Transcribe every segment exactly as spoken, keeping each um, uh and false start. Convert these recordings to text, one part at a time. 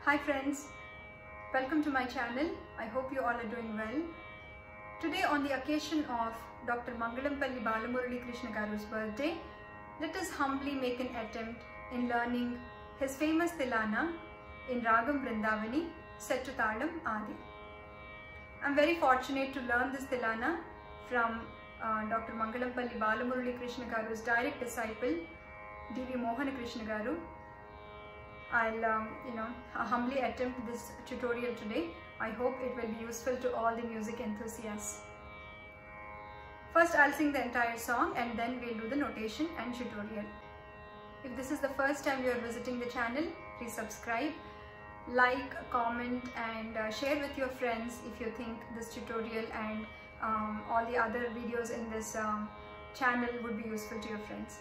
Hi friends, welcome to my channel. I hope you all are doing well. Today on the occasion of Doctor Mangalampalli Balamurali Krishna Garu's birthday, let us humbly make an attempt in learning his famous Tilana in Ragam Vrindavani set to Talam Adi. I am very fortunate to learn this Tilana from uh, Doctor Mangalampalli Balamurali Krishna Garu's direct disciple D V Mohan Krishna Garu. I'll um, you know humbly attempt this tutorial today. I hope it will be useful to all the music enthusiasts. First I'll sing the entire song and then we'll do the notation and tutorial. If this is the first time you are visiting the channel, please subscribe, like, comment and uh, share with your friends if you think this tutorial and um, all the other videos in this um, channel would be useful to your friends.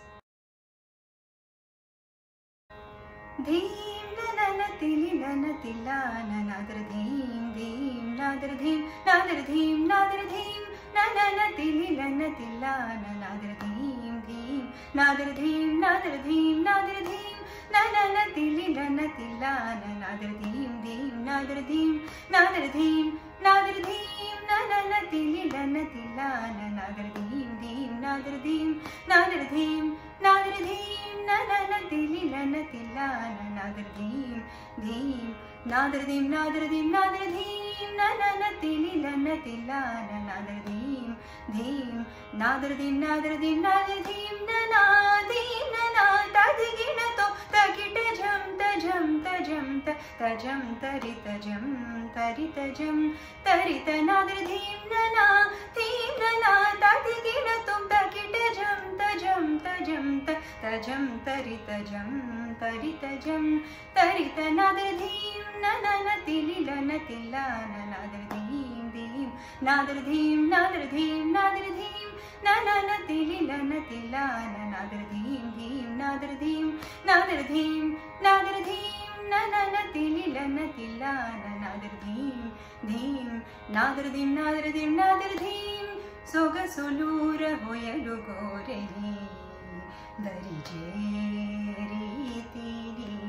Dheem nanana tili nana tilana nadar dheem dheem nadar dheem nadar dheem nadar dheem nanana tili nana tilana nadar dheem dheem nadar dheem nadar dheem nadar dheem nanana tili nana tilana nadar dheem dheem nadar dheem nadar dheem nadar dheem nanana tili nana tilana nadar dheem dheem nadar dheem nadar dheem nadar dheem nanana tili nana tilana nadar dheem dheem nadar dheem nadar dheem nadar dheem nanana tili nana tilana nadar dheem dheem nadar dheem nadar dheem nadar dheem nana dheem nana tadigina to takita jam tajam tajam tajam tarita jam tarita jam tarita nadar dheem nana dheem nana tadigina tum takita jam tajam tajam tajam tarita jam tarita jam tarita nadar dheem nana tili nana tilana nadar dheem dheem nadar dheem nadar dheem nadar dheem nanana tili nana tilana nadar dheem dheem nadar dheem nadar dheem nadar dheem nanana tili nana tilana nadar dheem dheem nadar dheem nadar dheem nadar dheem soga solura hoyalu gore darije ritini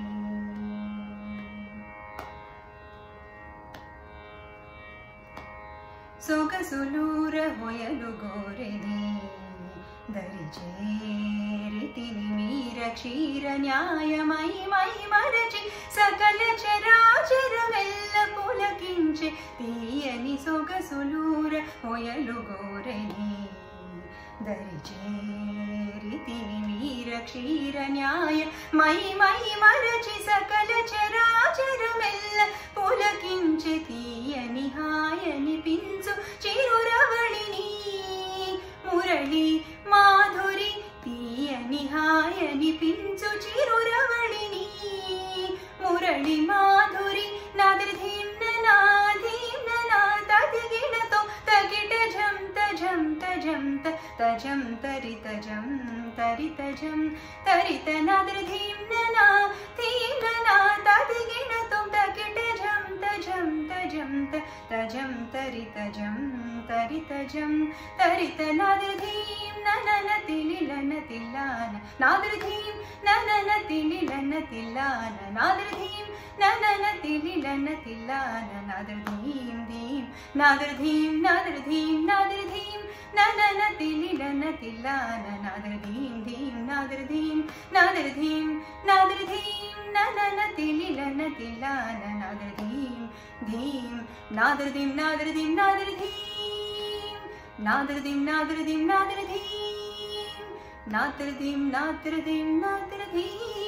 soga solura hoyalu gore darije ritini meera kshira nyayamai mai marachi sakala characharamella pulakinche tiyani soga solura hoyalu gore darije ritini meera kshira nyaya mai mai marachi sakala characharamella pulakinche tiyani hayani pinsu chiruravadini murali madhuri tiyani hayani pinsu chiruravadini murali madhuri nadar dheem nana dheem nana tadigina to takita jam tajam tajam tajam tarita jam tarita jam tarita nadar dheem nana dheem nana tadigina to takita jam tajam tajam tajam tarita jam tarita jam tarita nadar dheem nanana tili nana tilana nadar dheem nanana tili nana tilana nadar dheem nanana tili nana tilana nadar dheem dheem nadar dheem nadar dheem nadar dheem nanana tili nana tilana nadar dheem dheem nadar dheem nadar dheem nadar dheem nanana tili nana tilana nadar dheem dheem nadar dheem nadar dheem nadar dheem nadar dheem nadar dheem nadar dheem nadar dheem nadar dheem nadar dheem.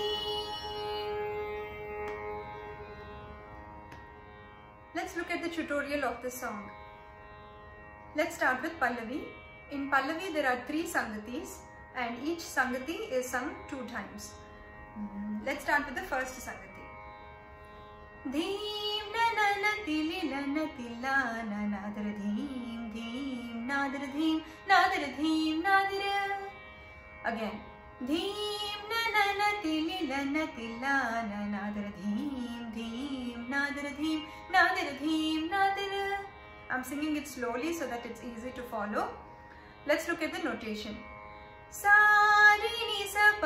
Let's look at the tutorial of this song. Let's start with Pallavi. In Pallavi there are three Sangatis and each Sangati is sung two times. Let's start with the first Sangati. Dheem nanana tili nana tilana nadar dheem dheem nadar dheem nadar dheem nadar. Again. Dheem nanana tili nana tilana nadar dheem dheem nadar dheem nadar dheem nadar. I'm singing it slowly so that it's easy to follow. Let's look at the notation. Sa re ni sa pa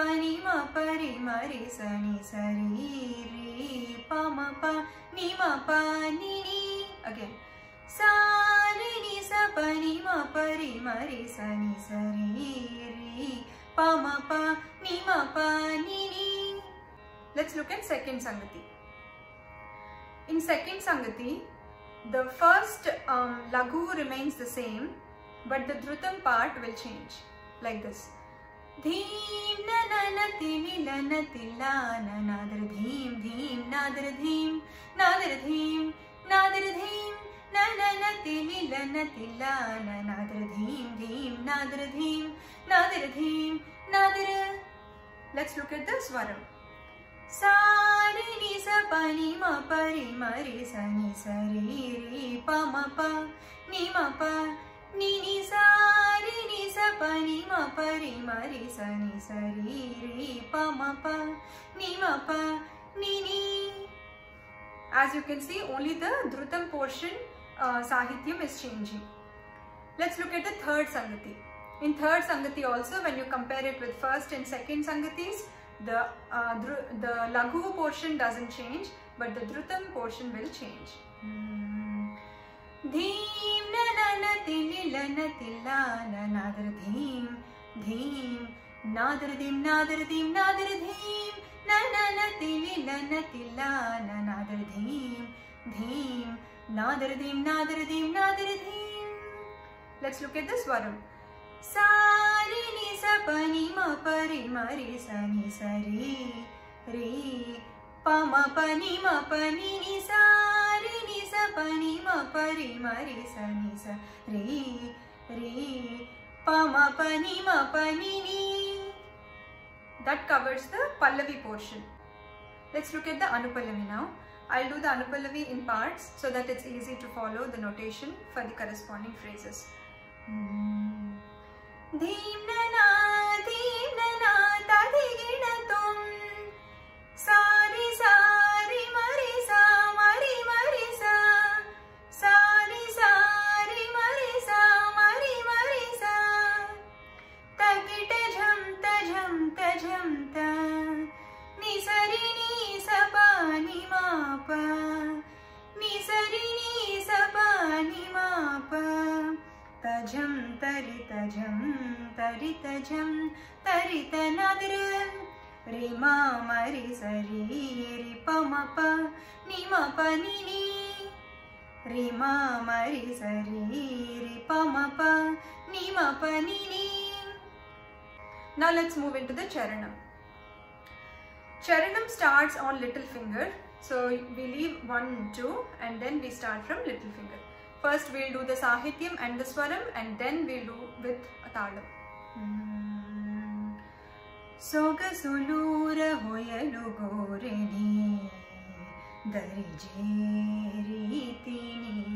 ni ma pa re ma re sa ni sa re re pa ma pa ni ma pa ni ni. Again. Sa re ni sa pa ni ma pa re ma re sa ni sa re re pa ma pa ni ma pa ni ni. Let's look at second Sangati. In second Sangati, the first um, Laghu remains the same, but the Dhrutam part will change like this. Dheem na na na tili la na tilla na nadar dheem dheem nadar dheem nadar dheem nadar dheem na na na tili la na tilla na nadar dheem dheem nadar dheem nadar dheem nadar. Let's look at the Swaram. Sa re ni sa pa ni ma pa re ma re sa ni sa re re pa ma pa ni ma pa ni ni sa re ni sa pa ni ma pa re ma re sa ni sa re re pa ma pa ni ma pa ni ni. As you can see, only the Dhrutam portion uh, Sahityam is changing. Let's look at the third Sangati. In third Sangati also, when you compare it with first and second Sangatis, the uh, the Laghu portion doesn't change, but the Dhrutam portion will change. Dheem na na na tili la na tilla na nadar dheem dheem nadar dheem nadar dheem nadar dheem na na na tili la na tilla na nadar dheem dheem nadar dheem nadar dheem nadar dheem. Let's look at the Swaram. Sa re ni sa pa ni ma pa re ma re sa ni sa re re pa ma pa ni ma pa ni ni sa re ni sa pa ni ma pa re ma re sa ni sa re re pa ma pa ni ma pa ni ni. That covers the Pallavi portion. Let's look at the Anupallavi now. I'll do the Anupallavi in parts so that it's easy to follow the notation for the corresponding phrases. Dheem na na dheem na na ta di gina tum sa re sa re ma re sa ma re ma re sa sa re sa re ma re sa ma re ma re sa ta gita jham ta jham ta jham ta ni sa re ni sa pa ni ma pa ni sa re ni sa pa ni ma pa. Tajam tarita jam tarita jam tarita nadar re ma ma re sa re re pa ma pa ni ma pa ni ni re ma ma re sa re re pa ma pa ni ma pa ni ni. Now let's move into the Charanam. Charanam starts on little finger, so we leave one, two, and then we start from little finger. First we'll do the Sahityam and the Swaram, and then we'll do with a Talam. Soga sulura hoyalu goreni darije tini.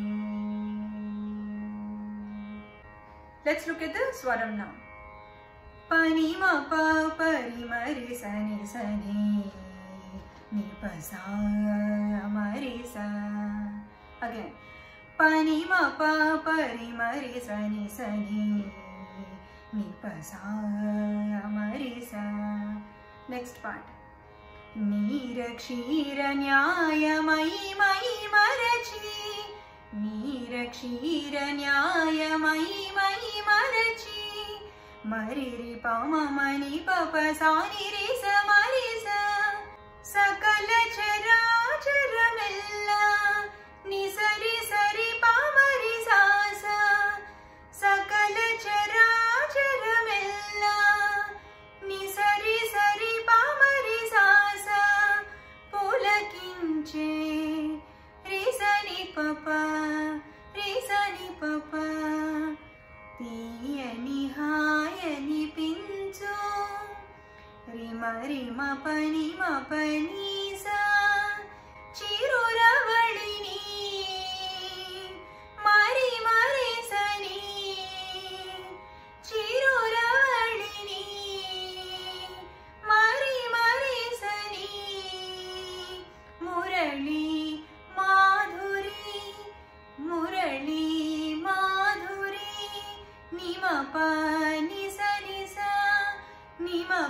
Let's look at the Swaram now. Pani ma pa pari ma re sa ni sa ni ni pa sa ma re sa. Again. Pani ma pa pari ma re sa ni sa ni ni pa sa ma re sa. Next part. Neera kshira nyaya mai mai marachi Neera kshira nyaya mai mai marachi Mari re pa ma ma ni pa pa sa ni re sa ma re sa Sakala chara chara milla ni sari sari pa mari sa sa Sakala chara chara milla ni sari sari pa mari sa sa Pulakinche re sa ni pa pa re sa ni pa pa Tiyani hayani pincho re ma re ma pa ni ma pa ni sa Chiruravadini Mari Mari Sani Chiruravadini Mari Mari Sani Murali Madhuri Murali Madhuri Nima Pa Nisa Nisa Nima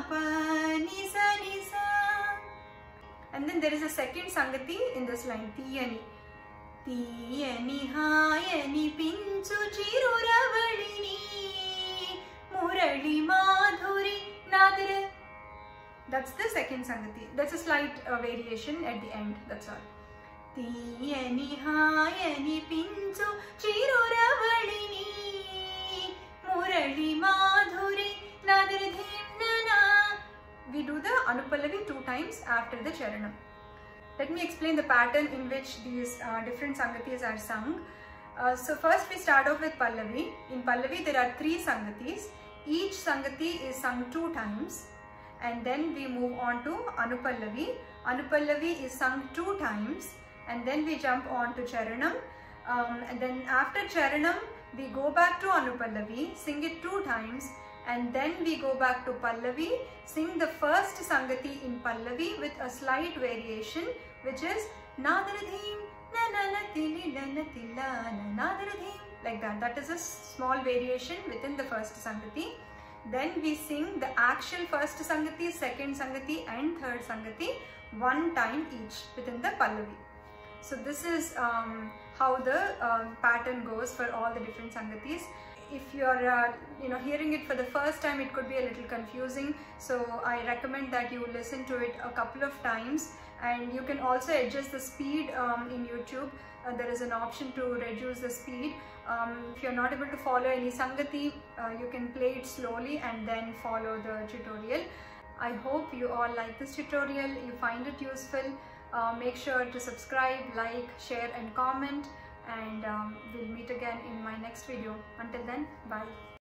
pa ni sa ni sa. And then there is a second Sangati in this line, Tiyani. Tiyani hayani pinchu chiruravadini murali madhuri nadra. That's the second Sangati. That's a slight uh, variation at the end, that's all. Tiyani hayani pinchu chiruravadini murali madhuri nadra dhim nana. We do the Anupallavi two times after the Charanam. Let me explain the pattern in which these uh, different Sangatis are sung. Uh, so first we start off with Pallavi. In Pallavi there are three Sangatis. Each Sangati is sung two times. And then we move on to Anupallavi. Anupallavi is sung two times. And then we jump on to Charanam. Um, and then after Charanam, we go back to Anupallavi, sing it two times. And then we go back to Pallavi, sing the first Sangati in Pallavi with a slight variation, which is Nadradhim, na na na tili la na tilla na nadradhim, like that. That is a small variation within the first Sangati. Then we sing the actual first Sangati, second Sangati and third Sangati one time each within the Pallavi. So this is um, how the um, pattern goes for all the different Sangatis. If you're uh, you know, hearing it for the first time, it could be a little confusing. So I recommend that you listen to it a couple of times, and you can also adjust the speed um, in YouTube. Uh, there is an option to reduce the speed. Um, if you're not able to follow any Sangati, uh, you can play it slowly and then follow the tutorial. I hope you all like this tutorial, you find it useful. Uh, make sure to subscribe, like, share and comment. And um, we'll meet again in my next video. Until then, bye.